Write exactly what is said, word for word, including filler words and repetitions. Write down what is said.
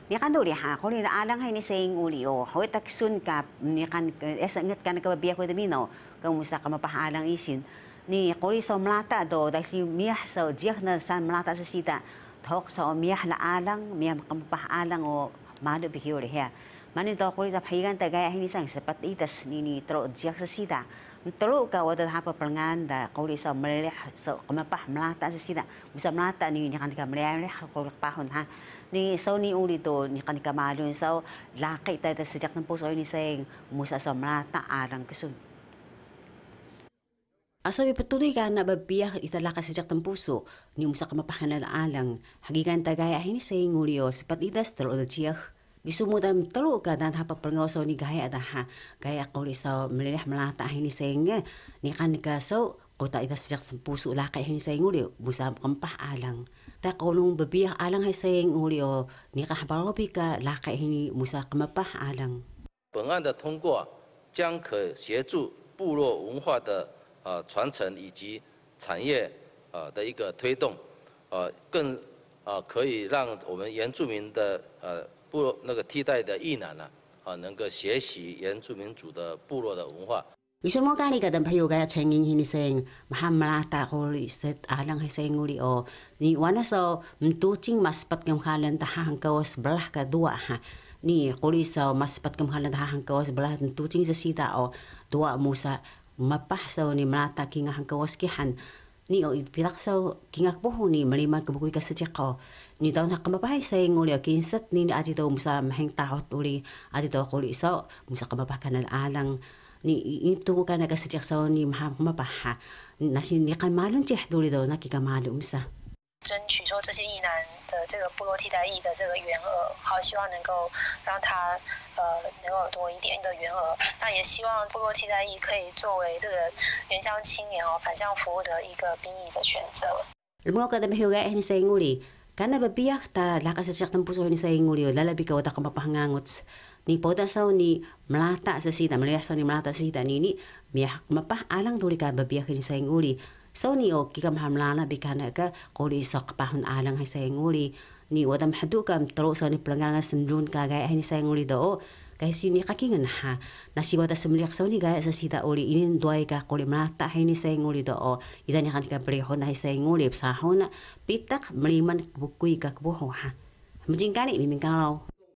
Ni kan duli ha, kung ni alang hay ni saying uli o, hoy taksun ka, ni kan, esa ingat ka nagkababiya ko damino, kamusta ka mapahalang isin, ni kuli sa mlata do, dahil si miyah sa diyak na sa mlata sa sita, thok sa miyah la alang, miyah mapahalang o mado bihiyo reha. Manito kuli ta pahigan tagay hay ni sang sapat itas ni ni tro diyak sa sita. Talo ka wala hapa pelangan da kuli sa meleh sa kumapah melata sa sida bisa melata ni ni kan ka meleh ko pahon ha ni so ni uli to ni kan ka malun so laki ta sejak ng puso ni saying musa sa melata arang kesun. Asabi patuloy ka na babiyak italaka sejak ng puso ni musa ka mapahanal alang hagigan tagaya ni saying uli o sapat itas talo da tiyak. Gisumudam talo ka dan hapa pengoso ni gaya ada ha gaya ko sa melih melata ini sayangnya ni kan ka so kota ita sejak puso lakay ini sayang uli busa kampah alang ta kolong babiyak alang hay sayang uli o ni ka habalobi ka lakay ini musa kamapah alang 本案的通过将可协助部落文化的呃传承以及产业呃的一个推动呃更呃可以让我们原住民的呃 部落那个替代的役男呢，啊，能够学习原住民族的部落的文化。 Isun mo kani ka dan payo gaya chengin hini seng maham malata ko set alang hay seng uli o ni wana so mtuching maspat kam halan tahang kawas belah ka dua ha ni kuli so maspat kam halan tahang kawas belah mtuching sa sita o dua musa mapah so ni malata kinga hang kawas kihan ni o pilak so kingak poho ni maliman kabukoy ka sa ko ni daw na kamapahay sa nguli o kinsat ni aji daw musa maheng tahot uli aji daw kuli so musa kamapah kanal alang ni ito ko ka nagasadyak sa ni maham mapaha nasin ni kan malun tiyah duli daw nakikamalum sa 争取说这些役男的这个部落替代役的这个员额，好希望能够让他呃能够有多一点的员额。那也希望部落替代役可以作为这个原乡青年哦返乡服务的一个兵役的选择。 Lumo ka dami huga eh ni sa inguli. Kana babiyak ta lakas sa ng puso ni sa inguli lalabi ka wata ka mapahangangots. Ni poda sa ni melata sa sita, melihat sa ni melata sa sita ni ni miyah mapah alang duli ka babiyak ni sa inguli. So ni o kika mahamlana bikana ka kuli sa kapahon alang hay sa inguli. Ni wadam hadu kam taro sa ni pelangangan semdun ka gaya ni sa inguli do. Kaya sini kakingan ha. Nasi wada semliak sa ni gaya sa sita uli inin duay ka kuli melata hay ni sa inguli do. Ida ni kan ka brehon hay sa inguli. Sahon pitak meliman bukuy ka kubuho ha. Mujing kani miming kalau.